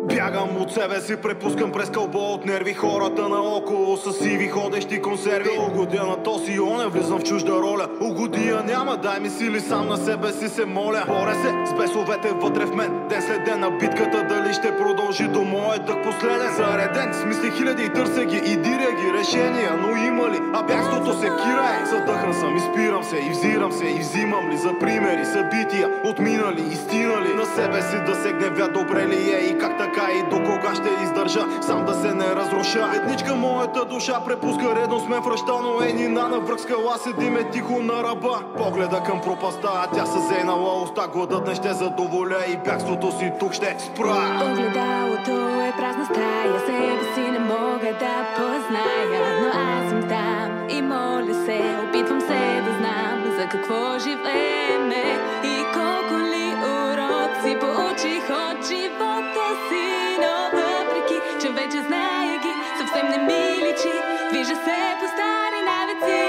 Бягам от себе си, препускам през кълбо от нерви хората наоколо с сиви ходещи консерви. Да угодя на този оня, влизам в чужда роля. Угодия няма, дай ми сили, сам на себе си се моля. Боря се с бесовете вътре в мен, ден след ден на битката, дали ще продължи до моят дъх последен. Зареден с мисли хиляди, търся ги и диря ги решения, но има ли? А бягството се кирае. Задъхан съм, изпирам се и взирам се и взимам ли за примери събития, отминали, истинали. На себе си да се гневя, добре ли е и как така и до кога ще издържа, сам да се не разруша. Едничка моята душа препуска редно с мен връщано енина на връх скала, седиме тихо на ръба. Погледа към пропаста, а тя се зейнала уста, гладът не ще задоволя и бягството си тук ще спра. Огледалото е празна стая, себе си не мога да позная, но аз съм там и моля се, опитвам се да знам за какво живееме и колко ли уроци получих от живота си. Но въпреки, че вече знае ги, съвсем не ми личи, движа се по стари навици.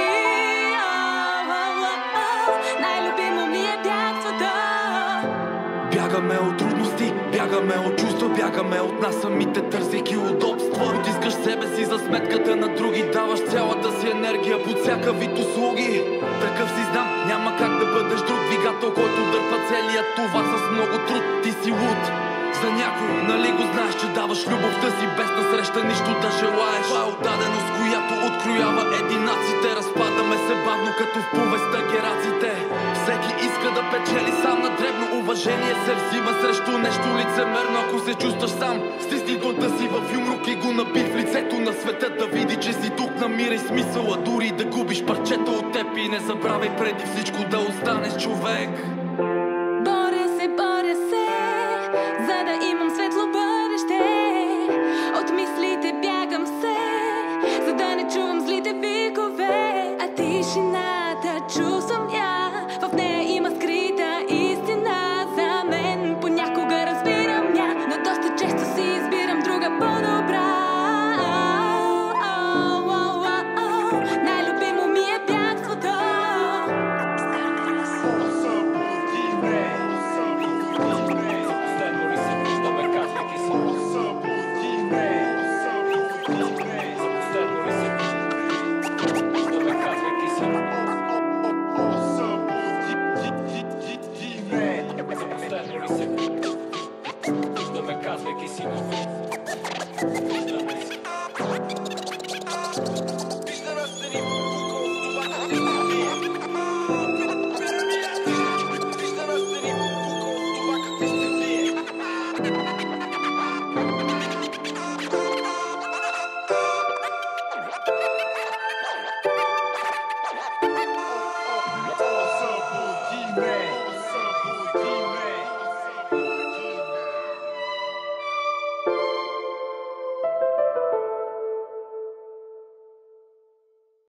Най-любимо ми е бягството. Бягаме от трудности, бягаме от чувства, бягаме от нас самите, търсейки удобства. Потискаш себе си за сметката на други, даваш цялата си енергия под всяка вид услуги. Такъв си знам, няма как да бъдеш друг двигател, който дърпа целият това с много труд. Ти си луд. За някой, нали го знаеш, че даваш любовта си без да среща нищо да желаеш. Това е отдаденост, която откроява единаците. Разпадаме се бавно като в повестта гераците. Всеки иска да печели сам на дребно, уважение се взима срещу нещо лицемерно. Ако се чувстваш сам, стисни донта си в юмрук и го наби в лицето на света, да види, че си тук, намирай смисъла, дори да губиш парчета от теб и не забравяй преди всичко да останеш човек. Боря се, за да имам светло бъдеще. От мислите бягам се, за да не чувам злите викове. А тишината чувствам я, в нея има скрита истина за мен. Понякога разбирам я, но доста често си избирам друга по-добра. Най-любимо ми е бягството. Да ме казвайки си